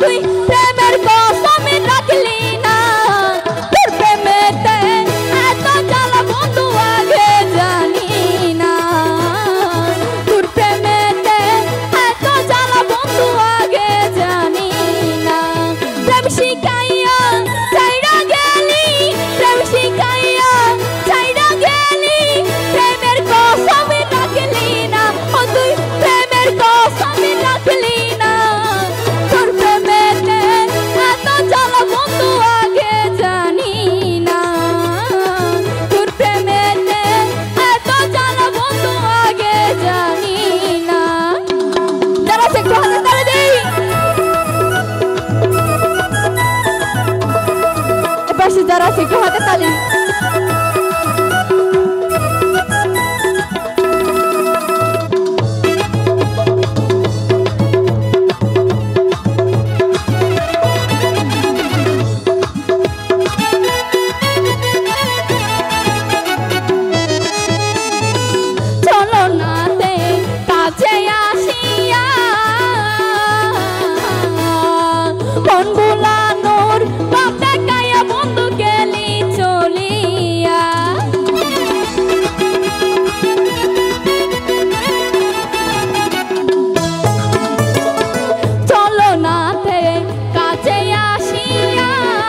তুই প্রেমের কসম রাখলি না তোর প্রেমেতে এত জ্বালা বন্ধু আগে জানি না তোর প্রেমেতে এত জ্বালা বন্ধু আগে জানি না প্রেম শিখাইয়া ছাইড়া গেলি প্রেম শিখাইয়া ছাইড়া গেলি প্রেমের কসম রাখলি না ও তুই প্রেমের কসম রাখলি না তোর প্রেমেতে এত জ্বালা বন্ধু আগে জানি না তোর প্রেমেতে এত জ্বালা বন্ধু আগে জানি না যারা সে একটু হাতে তালে দেই এপাশে যারা সে একটু হাতে তালি চলো নাতে কাছে আসিয়া মন ভুলানোর ভাব দেখাইয়া বন্ধু গেলি চলিয়া চলো নাতে কাছে আসিয়া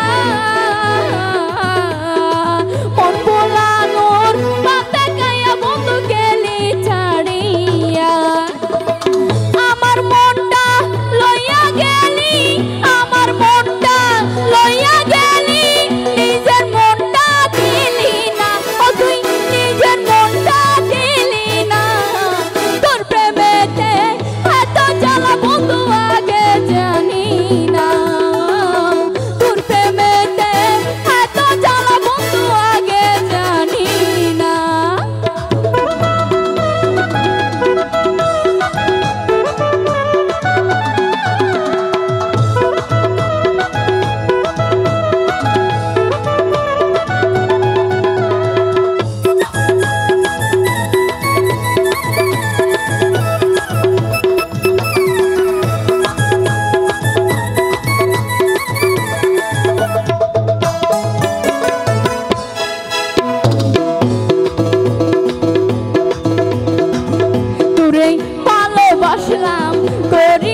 মন ভুলানোর ভাব দেখাইয়া বন্ধু গেলি ছাড়িয়া আমার মনটা লইয়া গেলি আমার মনটা লইয়া গেলি নিজের মনটা দিলি না ও তুই নিজের মনটা দিলি না তোর প্রেমেতে এত জ্বালা বন্ধু আগে জানি না তোর প্রেমেতে এত জ্বালা বন্ধু আগে জানি না তোরে ভালোবাসলাম করি